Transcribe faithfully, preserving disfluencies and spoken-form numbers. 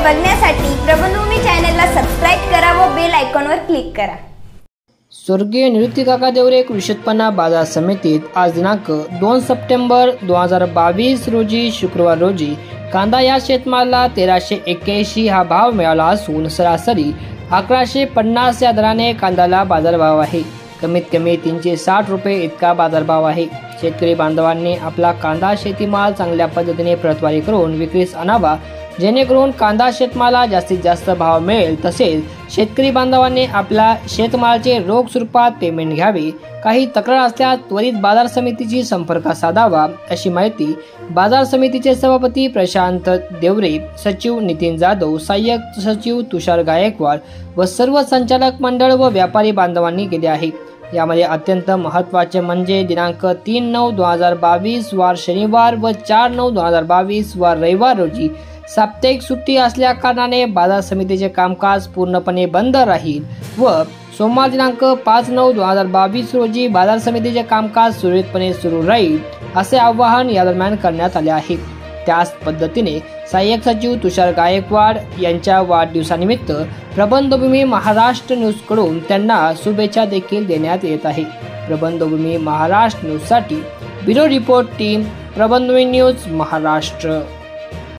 बघण्यासाठी प्रबंधभूमी चॅनलला सबस्क्राइब करा व बेल आयकॉनवर क्लिक करा। स्वर्गीय निवृत्तीकाका देवरे कृषी उत्पन्न बाजार समितीत आज दिनांक दोन सप्टेंबर दोन हजार बावीस रोजी शुक्रवार रोजी कांदा या शेतमालाला तेराशे एक्क्याऐंशी हा भाव मिळाला असून सरासरी अकराशे पन्नास या दराने कांद्याला बाजारभाव आहे। कमीत कमी तीनशे साठ रुपये इतका बाजारभाव आहे। शेतकरी बांधवांनी आपला कांदा शेतीमाल चांगल्या पद्धतीने प्रतवारी करून विक्रीस आणावा, जेणेकरून कांदा शेतमाला जास्तीत जास्त भाव मिळेल। तसेच शेतकरी बांधवांनी आपल्या शेतमालाचे रोख स्वरूपात पेमेंट घ्यावे। काही तक्रार असल्यास त्वरित बाजार समितीशी संपर्क साधावा, अशी माहिती बाजार समितीचे सभापती प्रशांत देवरे, सचिव नितीन जाधव, सहाय्यक सचिव तुषार गायकवाड व सर्व संचालक मंडळ व व्यापारी बांधवांनी केले आहे। यामध्ये अत्यंत महत्त्वाचे म्हणजे दिनांक तीन नऊ दोन हजार बावीस वार शनिवार व चार नऊ दोन हजार बावीस वार रविवार रोजी साप्ताहिक सुट्टी असल्या कारणाने बाजार समितीचे कामकाज पूर्णपणे बंद राहील व सोमवार दिनांक पाच नऊ दोन हजार बावीस रोजी बाजार समितीचे कामकाज सुरळीतपणे सुरू राहील, असे आवाहन या दरम्यान करण्यात आले आहे। त्याच पद्धतीने सहाय्यक सचिव तुषार गायकवाड यांच्या वाढदिवसानिमित्त प्रबंधभूमी महाराष्ट्र न्यूज कडून त्यांना शुभेच्छा देखील देण्यात येत आहे। प्रबंधभूमी महाराष्ट्र न्यूज साठी bureau report team, Prabandhbhumi news Maharashtra.